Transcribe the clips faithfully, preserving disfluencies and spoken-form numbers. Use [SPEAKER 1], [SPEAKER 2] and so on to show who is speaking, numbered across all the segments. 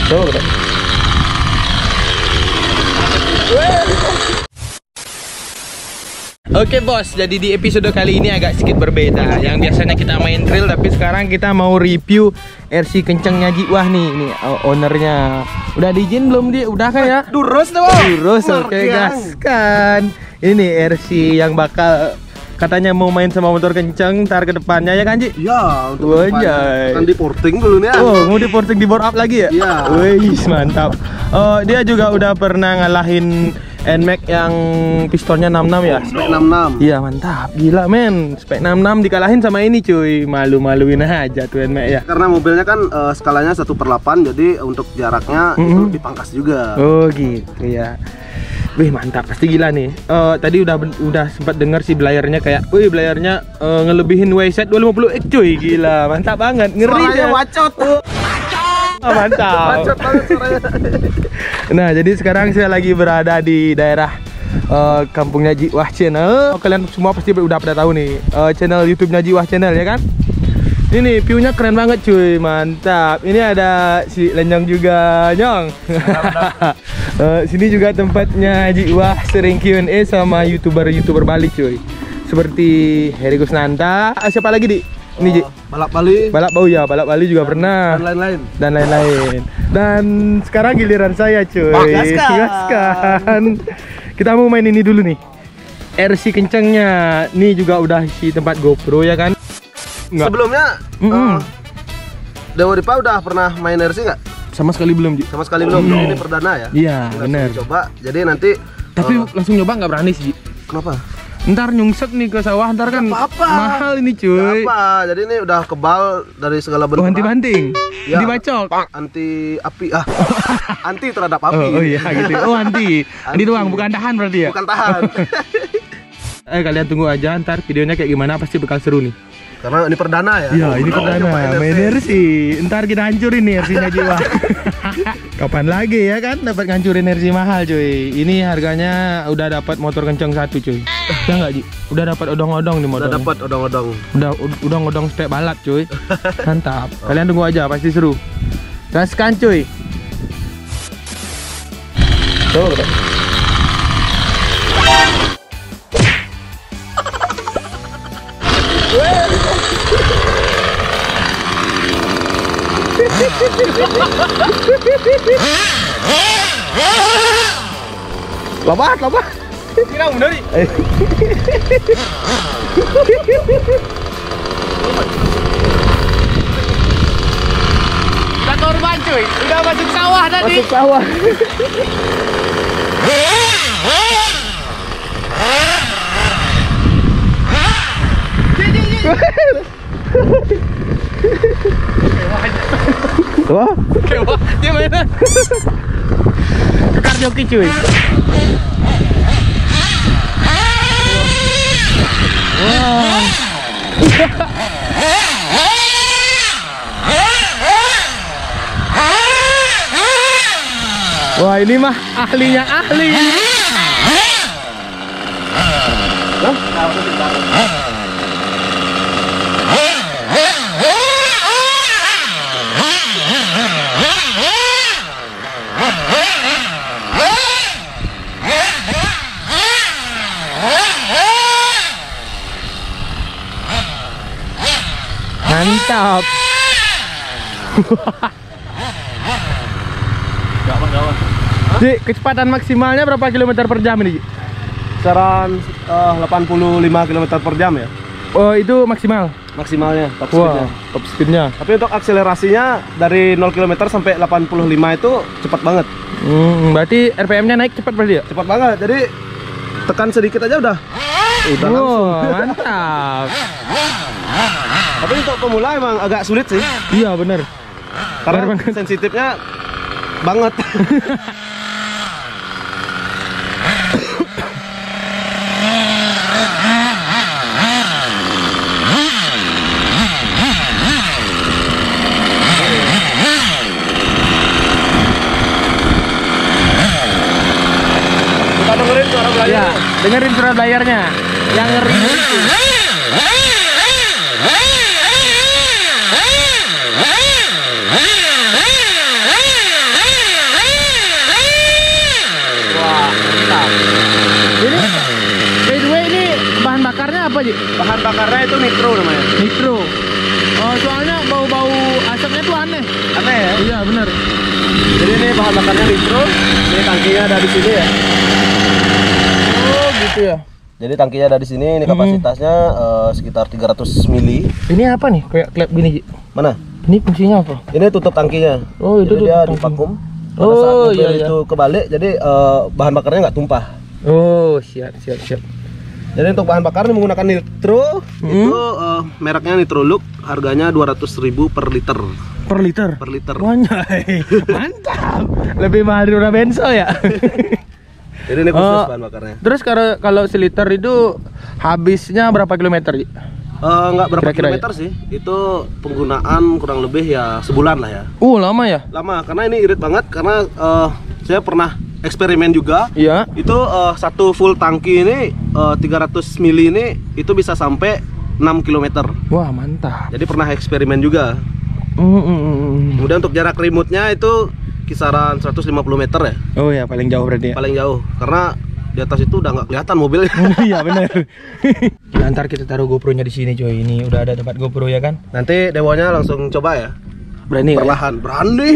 [SPEAKER 1] Coba kita. Oke bos, jadi di episode kali ini agak sedikit berbeda. Yang biasanya kita main drill, tapi sekarang kita mau review R C kencengnya Jiwah nih. Ini ownernya. Udah diizin belum dia? Udah kan ya?
[SPEAKER 2] Durus tuh.
[SPEAKER 1] Durus, oke okay, gas kan. Ini nih R C yang bakal katanya mau main sama motor kenceng ntar ke depannya ya kan Ji?
[SPEAKER 2] Iya, untuk depannya. Kan di porting dulu nih.
[SPEAKER 1] Oh, mau di porting di bore up lagi ya?
[SPEAKER 2] Iya.
[SPEAKER 1] Wih, mantap. Oh, dia juga udah pernah ngalahin N M A X yang pistonnya enam puluh enam ya?
[SPEAKER 2] Spek enam puluh enam.
[SPEAKER 1] Iya, mantap. Gila men, spek enam puluh enam dikalahin sama ini cuy. Malu-maluin aja tuh N M A X ya.
[SPEAKER 2] Karena mobilnya kan uh, skalanya satu per delapan, jadi untuk jaraknya mm-hmm. itu dipangkas juga.
[SPEAKER 1] Oh gitu ya. Wih mantap, pasti gila nih. Uh, tadi udah udah sempat dengar sih belayarnya kayak, wih belayarnya uh, ngelebihin W Z dua ratus lima puluh X cuy, gila, mantap banget, ngeri
[SPEAKER 2] suaranya
[SPEAKER 1] ya.
[SPEAKER 2] wacot.
[SPEAKER 1] Oh, mantap.
[SPEAKER 2] Wacot banget suaranya.
[SPEAKER 1] Nah, jadi sekarang saya lagi berada di daerah uh, kampungnya Jiwah Channel. Oh, kalian semua pasti udah pada tahu nih uh, channel YouTube-nya Jiwah Channel ya kan? Ini view-nya keren banget cuy, mantap. Ini ada si Lenjong juga, Nyong. uh, sini juga tempatnya Jiwah sering Q and A sama youtuber-youtuber Bali cuy. Seperti Heri Kusnanta. Ah, siapa lagi di? Ini Ji.
[SPEAKER 2] Balap Bali.
[SPEAKER 1] Balap Bau ya, balap Bali juga pernah.
[SPEAKER 2] Dan lain-lain.
[SPEAKER 1] Dan lain-lain. Dan sekarang giliran saya cuy.
[SPEAKER 2] Gaskan.
[SPEAKER 1] Gaskan. Kita mau main ini dulu nih. R C kencengnya. Nih juga udah isi tempat GoPro ya kan? Enggak.
[SPEAKER 2] Sebelumnya
[SPEAKER 1] mm -hmm. uh,
[SPEAKER 2] Dewa Dipa udah pernah main R C nggak?
[SPEAKER 1] Sama sekali belum Ji.
[SPEAKER 2] Sama sekali belum.
[SPEAKER 1] Mm.
[SPEAKER 2] Ini perdana ya?
[SPEAKER 1] Iya benar.
[SPEAKER 2] Coba. Jadi nanti.
[SPEAKER 1] Tapi
[SPEAKER 2] uh,
[SPEAKER 1] langsung nyoba nggak berani sih Ji.
[SPEAKER 2] Kenapa?
[SPEAKER 1] Ntar nyungset nih ke sawah, ntar kan
[SPEAKER 2] apa-apa.
[SPEAKER 1] mahal ini cuy.
[SPEAKER 2] Apa? Jadi ini udah kebal dari segala bentuk.
[SPEAKER 1] Oh, anti banting,
[SPEAKER 2] ya,
[SPEAKER 1] dibacok,
[SPEAKER 2] anti api ah, anti terhadap api.
[SPEAKER 1] Oh, oh iya gitu. Oh anti, anti doang, bukan tahan berarti ya?
[SPEAKER 2] Bukan tahan.
[SPEAKER 1] Eh kalian tunggu aja, ntar videonya kayak gimana pasti bakal seru nih.
[SPEAKER 2] Karena ini perdana ya.
[SPEAKER 1] Iya ini perdana, main R C. Ntar kita hancurin nih R C-nya Jiwah. Kapan lagi ya kan dapat ngancurin R C mahal cuy. Ini harganya udah dapat motor kenceng satu cuy. Udah nggak Ji? Udah dapat odong-odong nih motornya.
[SPEAKER 2] Udah dapat odong-odong.
[SPEAKER 1] Udah odong-odong spek balap cuy. Mantap. Kalian tunggu aja pasti seru. Gaskan cuy. Tuh. Lobat, lobat. Kira bener nih.
[SPEAKER 3] Udah korban cuy, udah masuk sawah tadi.
[SPEAKER 1] Masuk sawah. Wah,
[SPEAKER 3] Wah, dia mana?
[SPEAKER 1] tukar joki cuy. Wah. Wah, ini mah ahlinya ahli. Mantap. Ji, kecepatan maksimalnya berapa kilometer per jam ini Ji?
[SPEAKER 2] Kisaran uh, delapan puluh lima kilometer per jam ya.
[SPEAKER 1] Oh itu maksimal?
[SPEAKER 2] Maksimalnya, top
[SPEAKER 1] Wah,
[SPEAKER 2] speednya.
[SPEAKER 1] top speednya.
[SPEAKER 2] Tapi untuk akselerasinya dari nol kilometer sampai delapan puluh lima itu cepat banget.
[SPEAKER 1] Hmm, berarti R P M-nya naik cepat berarti ya?
[SPEAKER 2] Cepat banget, jadi tekan sedikit aja udah. Udah
[SPEAKER 1] Wow,
[SPEAKER 2] langsung.
[SPEAKER 1] mantap.
[SPEAKER 2] Tapi untuk pemula emang agak sulit sih.
[SPEAKER 1] Iya bener.
[SPEAKER 2] Karena
[SPEAKER 1] Bener banget.
[SPEAKER 2] sensitifnya banget. Kita dengerin suara belayar.
[SPEAKER 1] Iya, dengerin suara belayarnya. Yang ngeri itu. namanya apa, Ji?
[SPEAKER 2] Bahan bakarnya itu nitro namanya.
[SPEAKER 1] Nitro. Oh, soalnya bau-bau asapnya tuh aneh.
[SPEAKER 2] Aneh ya?
[SPEAKER 1] Iya, benar.
[SPEAKER 2] Jadi ini bahan bakarnya nitro. Ini tangkinya ada di sini ya.
[SPEAKER 1] Oh, gitu ya.
[SPEAKER 2] Jadi tangkinya ada di sini. Ini kapasitasnya uh, sekitar tiga ratus mili.
[SPEAKER 1] Ini apa nih? Kayak klep gini, Ji?
[SPEAKER 2] Mana?
[SPEAKER 1] Ini fungsinya apa?
[SPEAKER 2] Ini tutup tangkinya.
[SPEAKER 1] Oh, itu
[SPEAKER 2] jadi
[SPEAKER 1] tutup
[SPEAKER 2] dia
[SPEAKER 1] tangki.
[SPEAKER 2] divakum. Pada
[SPEAKER 1] Oh,
[SPEAKER 2] saat mobil
[SPEAKER 1] iya, iya.
[SPEAKER 2] itu kebalik, jadi uh, bahan bakarnya nggak tumpah.
[SPEAKER 1] Oh, siap, siap, siap.
[SPEAKER 2] Jadi untuk bahan bakar ini menggunakan nitro.
[SPEAKER 1] Hmm.
[SPEAKER 2] Itu uh, mereknya Nitrolux, harganya dua ratus ribu per liter.
[SPEAKER 1] Per liter?
[SPEAKER 2] Per liter.
[SPEAKER 1] Wanjay, mantap. Lebih mahal dari udah benso ya.
[SPEAKER 2] Jadi ini khusus
[SPEAKER 1] Oh,
[SPEAKER 2] bahan bakarnya.
[SPEAKER 1] Terus kalau kalau seliter itu habisnya berapa kilometer, Ji?
[SPEAKER 2] Uh, nggak berapa
[SPEAKER 1] Kira-kira
[SPEAKER 2] kilometer sih. Itu penggunaan kurang lebih ya sebulan lah ya.
[SPEAKER 1] Uh, lama ya?
[SPEAKER 2] Lama, karena ini irit banget. Karena uh, saya pernah eksperimen juga.
[SPEAKER 1] Iya.
[SPEAKER 2] Itu uh, satu full tangki ini uh, tiga ratus mili ini itu bisa sampai enam kilometer.
[SPEAKER 1] Wah, mantap.
[SPEAKER 2] Jadi pernah eksperimen juga.
[SPEAKER 1] Mm, mm, mm.
[SPEAKER 2] Kemudian untuk jarak remote-nya itu kisaran seratus lima puluh meter ya.
[SPEAKER 1] Oh ya, paling jauh berarti ya.
[SPEAKER 2] Paling jauh. Karena di atas itu udah nggak kelihatan mobilnya.
[SPEAKER 1] Iya, benar. Nah, ntar kita taruh GoPro-nya di sini, coy. Ini udah ada tempat GoPro ya kan?
[SPEAKER 2] Nanti demonya langsung coba ya.
[SPEAKER 1] Berani nggak ya?
[SPEAKER 2] Perlahan, berani.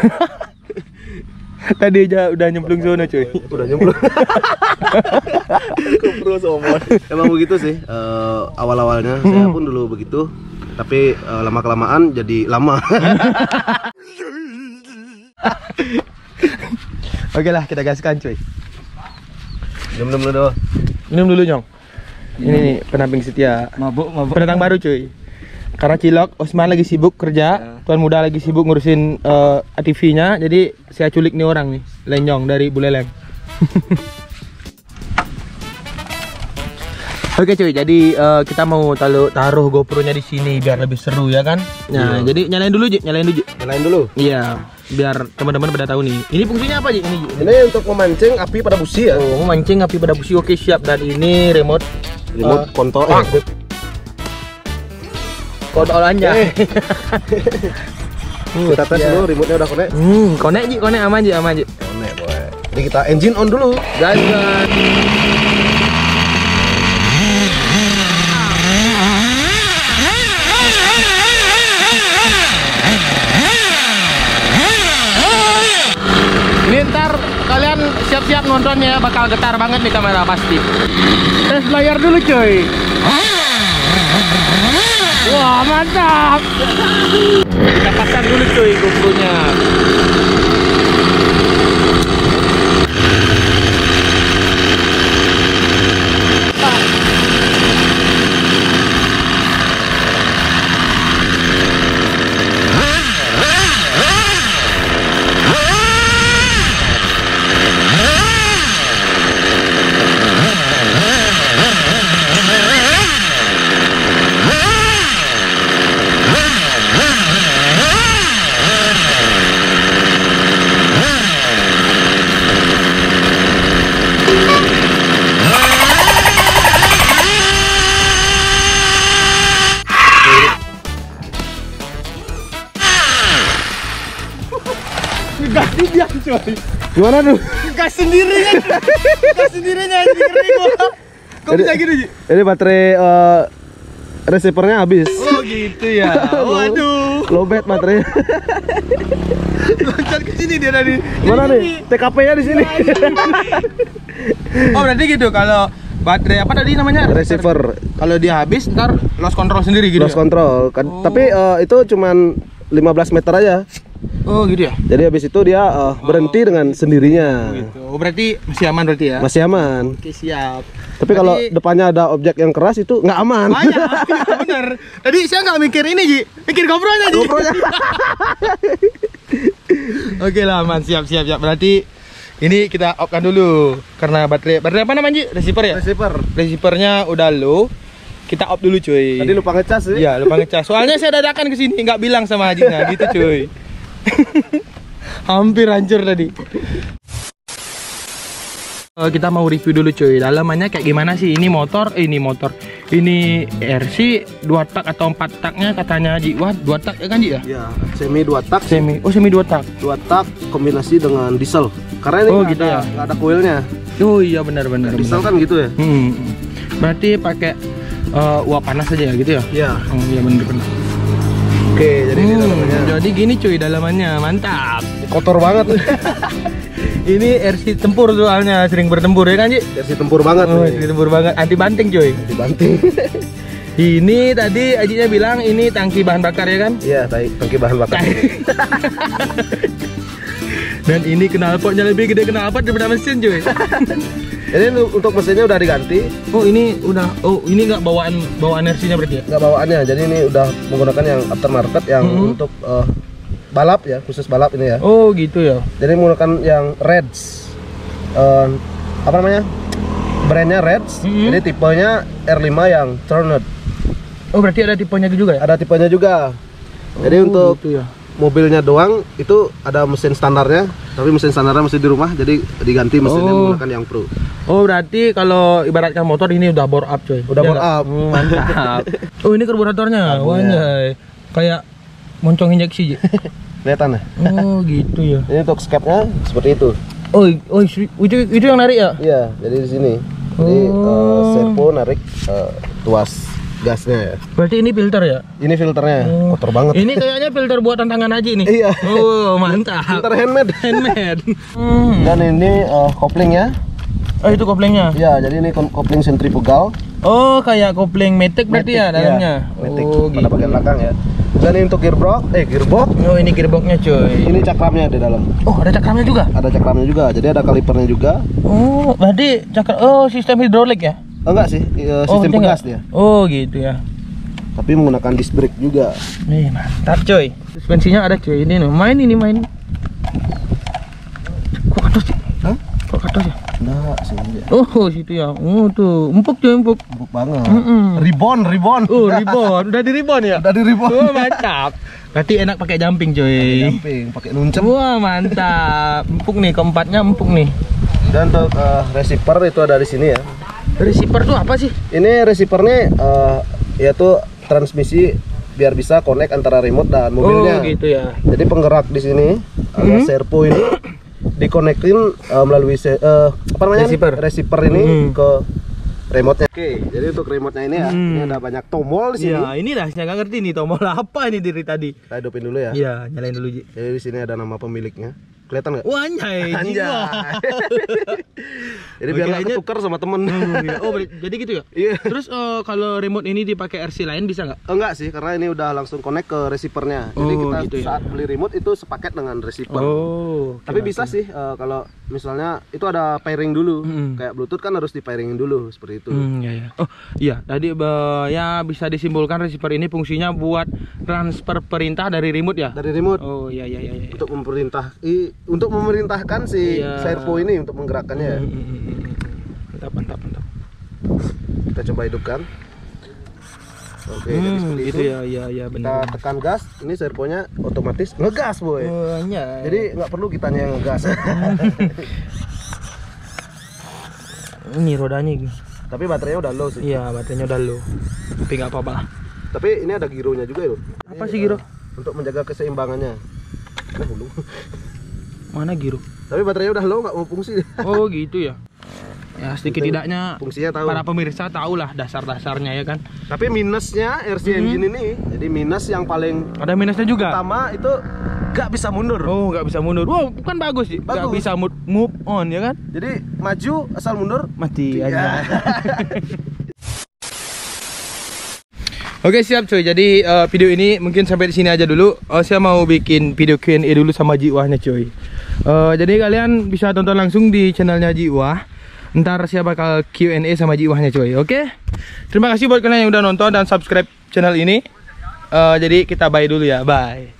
[SPEAKER 1] Tadi aja udah nyemplung zona, coy.
[SPEAKER 2] Udah nyemplung. GoPro somon. Emang begitu sih. Uh, awal-awalnya saya pun dulu begitu. Tapi uh, lama kelamaan jadi lama.
[SPEAKER 1] Oke lah, kita gaskan, coy.
[SPEAKER 2] Minum dulu dulu.
[SPEAKER 1] Minum dulu, Nyong. Ini nih pendamping setia.
[SPEAKER 3] Mabuk, mabuk.
[SPEAKER 1] Pendatang baru, cuy. Karena Cilok, Osman lagi sibuk kerja, Tuan Muda lagi sibuk ngurusin uh, T V-nya, jadi saya culik nih orang nih, Lenyong dari Buleleng. Oke cuy, jadi uh, kita mau taruh taruh GoPro-nya di sini biar lebih seru ya kan? Nah,
[SPEAKER 2] Iya.
[SPEAKER 1] jadi nyalain dulu, Ji, nyalain dulu, Ji.
[SPEAKER 2] Nyalain dulu.
[SPEAKER 1] Iya, biar teman-teman pada tahu nih. Ini fungsinya apa, Ji? Ini, Ji?
[SPEAKER 2] Ini untuk memancing api pada busi ya.
[SPEAKER 1] Oh, mancing api pada busi. Oke, siap. Dan ini remote
[SPEAKER 2] Remote
[SPEAKER 1] uh,
[SPEAKER 2] kontrol.
[SPEAKER 1] ah.
[SPEAKER 2] Eh,
[SPEAKER 1] kontrolannya.
[SPEAKER 2] Eh. Kita tes
[SPEAKER 1] Iya.
[SPEAKER 2] dulu, remote-nya udah connect.
[SPEAKER 1] Hmm, connect, Ji, connect aman, Ji, aman, Ji.
[SPEAKER 2] Connect, boy. Jadi kita engine on dulu.
[SPEAKER 1] Gas, gas. Ini ntar kalian siap-siap nontonnya ya, bakal getar banget nih kamera pasti. Tes layar dulu, coy. Wah, mantap. Kita pasang dulu, coy, GoPro-nya. Gas dia, coy.
[SPEAKER 2] Gimana tuh?
[SPEAKER 1] Gas sendirinya. Gas sendirinya anjing, ngeri gua. Kok bisa gitu, Ji?
[SPEAKER 2] Ini baterai uh, receivernya habis.
[SPEAKER 1] Oh, gitu ya. Waduh.
[SPEAKER 2] Lowbat baterainya.
[SPEAKER 1] Loncat ke sini dia tadi.
[SPEAKER 2] Mana nih? T K P-nya di sini.
[SPEAKER 1] Oh, berarti gitu kalau baterai apa tadi namanya?
[SPEAKER 2] Receiver.
[SPEAKER 1] Kalau dia habis ntar lost control sendiri gitu.
[SPEAKER 2] Lost
[SPEAKER 1] ya?
[SPEAKER 2] control. Kan-
[SPEAKER 1] Oh.
[SPEAKER 2] Tapi uh, itu cuman lima belas meter aja.
[SPEAKER 1] Oh, gitu ya.
[SPEAKER 2] Jadi habis itu dia uh, berhenti dengan sendirinya.
[SPEAKER 1] Gitu. Oh, berarti masih aman berarti ya?
[SPEAKER 2] Masih aman.
[SPEAKER 1] Oke, siap.
[SPEAKER 2] Tapi kalau
[SPEAKER 1] Berarti-
[SPEAKER 2] depannya ada objek yang keras itu nggak aman.
[SPEAKER 1] Banyak, ya, bener. Tadi saya nggak mikir ini, Ji. Mikir GoPro-nya, Ji.
[SPEAKER 2] GoPro-nya.
[SPEAKER 1] Oke lah, aman. Siap, siap, siap. Berarti ini kita off kan dulu karena baterai baterai apa namanya, Ji? Receiver ya?
[SPEAKER 2] Receiver.
[SPEAKER 1] Receivernya udah low. Kita off dulu, cuy.
[SPEAKER 2] Tadi lupa ngecas sih.
[SPEAKER 1] Iya, lupa ngecas. Soalnya saya dadakan ke sini, nggak bilang sama Hajinya, gitu, cuy. Hampir hancur tadi. Eh, kita mau review dulu, cuy. Dalamannya kayak gimana sih? Ini motor, eh, ini motor. Ini R C dua tak atau empat taknya katanya Haji. Wah, dua tak ya kan, Ji ya?
[SPEAKER 2] Ya, semi dua tak.
[SPEAKER 1] Semi. Oh, semi dua tak.
[SPEAKER 2] Dua tak kombinasi dengan diesel. Karena ini
[SPEAKER 1] Oh,
[SPEAKER 2] nggak
[SPEAKER 1] gitu
[SPEAKER 2] ada,
[SPEAKER 1] ya?
[SPEAKER 2] nggak ada coilnya.
[SPEAKER 1] Oh iya, benar benar.
[SPEAKER 2] Diesel
[SPEAKER 1] benar.
[SPEAKER 2] kan gitu ya.
[SPEAKER 1] Hmm. Berarti pakai uh, uap panas aja ya gitu ya?
[SPEAKER 2] Iya.
[SPEAKER 1] Oh iya bener-bener.
[SPEAKER 2] Oke, jadi ini
[SPEAKER 1] Hmm,
[SPEAKER 2] dalamannya.
[SPEAKER 1] jadi gini cuy dalamannya, mantap.
[SPEAKER 2] Kotor banget.
[SPEAKER 1] Ini R C tempur soalnya, sering bertempur ya kan Ji?
[SPEAKER 2] Versi tempur banget
[SPEAKER 1] Oh,
[SPEAKER 2] nih.
[SPEAKER 1] sering tempur banget, anti banting cuy.
[SPEAKER 2] Dibanting.
[SPEAKER 1] Ini tadi Ajinya bilang ini tangki bahan bakar ya kan?
[SPEAKER 2] Iya, tai- tangki bahan bakar.
[SPEAKER 1] Dan ini knalpotnya lebih gede knalpot daripada mesin cuy.
[SPEAKER 2] Jadi lu- untuk mesinnya udah diganti,
[SPEAKER 1] Oh ini udah, oh ini nggak bawaan bawaan R C-nya berarti ya?
[SPEAKER 2] nggak bawaannya. Jadi ini udah menggunakan yang aftermarket yang
[SPEAKER 1] Mhm.
[SPEAKER 2] untuk eh, balap ya, khusus balap ini ya.
[SPEAKER 1] Oh gitu ya.
[SPEAKER 2] Jadi menggunakan yang Reds. Eh, apa namanya? Brandnya Reds.
[SPEAKER 1] Mhm.
[SPEAKER 2] Jadi tipenya R lima yang Turned.
[SPEAKER 1] Oh berarti ada tipenya juga ya?
[SPEAKER 2] Ada tipenya juga. Jadi
[SPEAKER 1] Oh,
[SPEAKER 2] untuk
[SPEAKER 1] gitu ya.
[SPEAKER 2] mobilnya doang itu ada mesin standarnya, tapi mesin standarnya masih di rumah, jadi diganti mesinnya
[SPEAKER 1] Oh.
[SPEAKER 2] menggunakan yang Pro.
[SPEAKER 1] Oh berarti kalau ibaratkan motor ini udah bore up coy.
[SPEAKER 2] Udah
[SPEAKER 1] Iya
[SPEAKER 2] bore
[SPEAKER 1] nggak?
[SPEAKER 2] up.
[SPEAKER 1] Oh, mantap. Oh ini karburatornya. Wah
[SPEAKER 2] Karbonnya.
[SPEAKER 1] anjay. Kayak moncong injeksi Ji.
[SPEAKER 2] Kelihatan ya?
[SPEAKER 1] Oh gitu ya.
[SPEAKER 2] Ini untuk skepnya seperti itu.
[SPEAKER 1] Oh, oh itu itu yang narik ya?
[SPEAKER 2] Iya, jadi di sini. Jadi
[SPEAKER 1] Oh.
[SPEAKER 2] eh, servo narik eh, tuas gasnya ya.
[SPEAKER 1] Berarti ini filter ya?
[SPEAKER 2] Ini filternya
[SPEAKER 1] Oh.
[SPEAKER 2] kotor banget.
[SPEAKER 1] Ini kayaknya filter buatan tangan aja nih.
[SPEAKER 2] Iya.
[SPEAKER 1] Oh mantap.
[SPEAKER 2] Filter handmade.
[SPEAKER 1] Handmade. Hmm.
[SPEAKER 2] Dan ini eh, koplingnya.
[SPEAKER 1] Oh itu koplingnya.
[SPEAKER 2] Iya, jadi ini kom- kopling sentrifugal.
[SPEAKER 1] Oh kayak kopling Matic berarti ya
[SPEAKER 2] Matic,
[SPEAKER 1] dalamnya.
[SPEAKER 2] iya. Matic
[SPEAKER 1] Oh
[SPEAKER 2] pada
[SPEAKER 1] gitu.
[SPEAKER 2] bagian belakang ya. Dan ini untuk gearbox, eh gearbox.
[SPEAKER 1] Oh ini gearboxnya coy.
[SPEAKER 2] Ini cakramnya di dalam.
[SPEAKER 1] Oh ada cakramnya juga.
[SPEAKER 2] Ada cakramnya juga. Jadi ada kalipernya juga.
[SPEAKER 1] Oh berarti cakram. Oh sistem hidrolik ya?
[SPEAKER 2] Oh, enggak sih, eh,
[SPEAKER 1] Oh,
[SPEAKER 2] sistem
[SPEAKER 1] berarti
[SPEAKER 2] pegas
[SPEAKER 1] nggak?
[SPEAKER 2] dia.
[SPEAKER 1] Oh gitu ya.
[SPEAKER 2] Tapi menggunakan disc brake juga.
[SPEAKER 1] Nih mantap coy. Suspensinya ada coy. Ini nih main ini main. Kok katos sih?
[SPEAKER 2] Hah?
[SPEAKER 1] Kok katos ya?
[SPEAKER 2] Enggak sih.
[SPEAKER 1] Oh situ ya. Oh tuh empuk coy empuk.
[SPEAKER 2] Empuk banget.
[SPEAKER 1] Mm-mm.
[SPEAKER 2] Ribbon, ribbon.
[SPEAKER 1] Oh ribbon. Udah di ribbon ya?
[SPEAKER 2] Udah di ribbon.
[SPEAKER 1] Oh mantap. Berarti enak pakai jumping coy.
[SPEAKER 2] Jumping, pakai nuncep.
[SPEAKER 1] Wah mantap. Empuk nih keempatnya empuk nih.
[SPEAKER 2] Dan untuk eh, receiver itu ada di sini ya.
[SPEAKER 1] Receiver tuh apa sih?
[SPEAKER 2] Ini receivernya eh, yaitu transmisi biar bisa connect antara remote dan mobilnya.
[SPEAKER 1] Oh gitu ya.
[SPEAKER 2] Jadi penggerak di sini ada
[SPEAKER 1] Mhm.
[SPEAKER 2] servo ini dikonekin eh, melalui se- eh, apa namanya?
[SPEAKER 1] Receiver.
[SPEAKER 2] Receiver ini
[SPEAKER 1] Mhm.
[SPEAKER 2] ke remote-nya. Oke, jadi untuk remote-nya ini ya,
[SPEAKER 1] Hmm.
[SPEAKER 2] ini ada banyak tombol di sini.
[SPEAKER 1] Iya, ini dah saya nggak ngerti nih tombol apa ini dari tadi.
[SPEAKER 2] Kita hidupin dulu ya.
[SPEAKER 1] Iya, nyalain dulu Ji.
[SPEAKER 2] Jadi di sini ada nama pemiliknya. Kelihatan nggak?
[SPEAKER 1] Wah, anjay.
[SPEAKER 2] Anjay.
[SPEAKER 1] jiwa.
[SPEAKER 2] Jadi biar nggak
[SPEAKER 1] Kayaknya-
[SPEAKER 2] ketukar sama temen.
[SPEAKER 1] Oh, iya. Oh, ber- jadi gitu ya?
[SPEAKER 2] Iya.
[SPEAKER 1] Terus eh, kalau remote ini dipakai R C lain bisa nggak?
[SPEAKER 2] Enggak sih, karena ini udah langsung connect ke receivernya. Jadi
[SPEAKER 1] Oh,
[SPEAKER 2] kita
[SPEAKER 1] gitu ya.
[SPEAKER 2] saat beli remote itu sepaket dengan receiver.
[SPEAKER 1] Oh.
[SPEAKER 2] Tapi bisa sih eh, kalau misalnya itu ada pairing dulu.
[SPEAKER 1] Mm-mm.
[SPEAKER 2] Kayak Bluetooth kan harus di pairingin dulu seperti itu.
[SPEAKER 1] Hmm, ya, ya. Oh, iya. Tadi eh, ya bisa disimpulkan receiver ini fungsinya buat transfer perintah dari remote ya?
[SPEAKER 2] Dari remote
[SPEAKER 1] Oh, iya, iya, iya. iya.
[SPEAKER 2] untuk memerintah i, untuk memerintahkan si
[SPEAKER 1] Iya.
[SPEAKER 2] servo ini untuk menggerakkannya.
[SPEAKER 1] Hmm, hmm, hmm, hmm. Mantap, mantap, mantap.
[SPEAKER 2] Kita coba hidupkan. Oke, jadi
[SPEAKER 1] Hmm,
[SPEAKER 2] seperti
[SPEAKER 1] gitu
[SPEAKER 2] itu.
[SPEAKER 1] ya, iya, iya
[SPEAKER 2] Kita
[SPEAKER 1] benar.
[SPEAKER 2] tekan gas, ini servonya otomatis ngegas, boy.
[SPEAKER 1] Oh, iya.
[SPEAKER 2] Jadi nggak perlu kitanya yang ngegas.
[SPEAKER 1] ini rodanya gitu.
[SPEAKER 2] Tapi baterainya udah low sih.
[SPEAKER 1] Iya, baterainya udah low. Tapi nggak apa-apa lah.
[SPEAKER 2] Tapi ini ada gironya juga loh.
[SPEAKER 1] Apa
[SPEAKER 2] Ini,
[SPEAKER 1] sih giro?
[SPEAKER 2] eh, Untuk menjaga keseimbangannya. Nah, dulu.
[SPEAKER 1] Mana giro?
[SPEAKER 2] Tapi baterainya udah low, nggak mau fungsi.
[SPEAKER 1] Oh, gitu ya. Ya, sedikit
[SPEAKER 2] Penting
[SPEAKER 1] tidaknya
[SPEAKER 2] fungsinya tahu.
[SPEAKER 1] para pemirsa tahu lah dasar-dasarnya ya kan.
[SPEAKER 2] Tapi minusnya R C
[SPEAKER 1] Mhm.
[SPEAKER 2] engine ini, jadi minus yang paling
[SPEAKER 1] Ada minusnya juga.
[SPEAKER 2] utama itu nggak bisa mundur.
[SPEAKER 1] Oh, nggak bisa mundur. Wow, bukan bagus sih. Nggak
[SPEAKER 2] Bagus.
[SPEAKER 1] bisa move, move on ya kan?
[SPEAKER 2] Jadi maju asal mundur
[SPEAKER 1] Mati
[SPEAKER 2] Iya.
[SPEAKER 1] aja. Oke siap cuy, jadi eh, video ini mungkin sampai di sini aja dulu. Eh, saya mau bikin video Q and A dulu sama Jiwahnya cuy. Eh, jadi kalian bisa tonton langsung di channelnya Jiwah. Ntar saya bakal Q and A sama Jiwahnya cuy. Oke. Terima kasih buat kalian yang udah nonton dan subscribe channel ini. Eh, jadi kita bye dulu ya, bye.